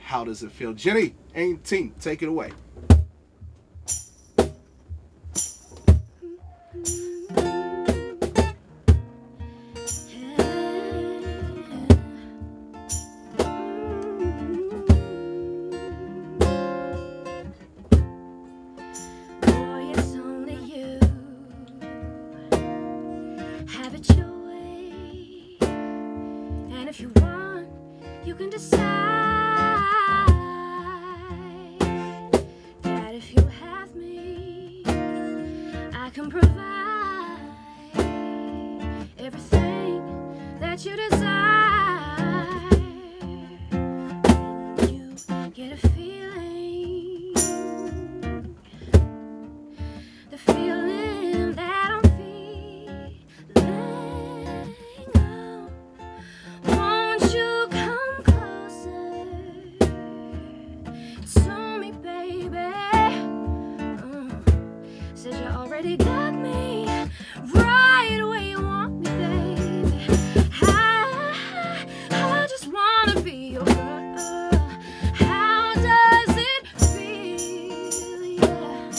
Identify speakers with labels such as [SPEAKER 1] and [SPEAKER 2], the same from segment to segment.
[SPEAKER 1] how does it feel? Ginny, 18, take it away.
[SPEAKER 2] Have it your way, and if you want, you can decide that if you have me, I can provide everything that you desire. When you get a feeling, the feeling that I'm already got me right where you want me, baby. I just wanna be your girl. How does it feel? Yeah.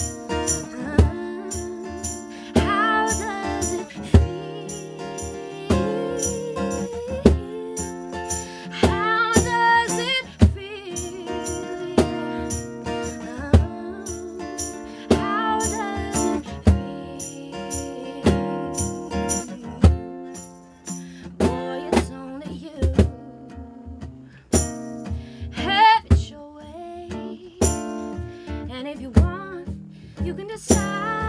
[SPEAKER 2] How does it feel? How does it feel? How does if you want, you can decide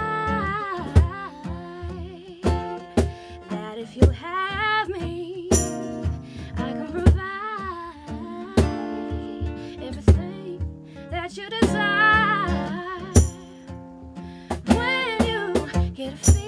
[SPEAKER 2] that if you have me, I can provide everything that you desire. When you get a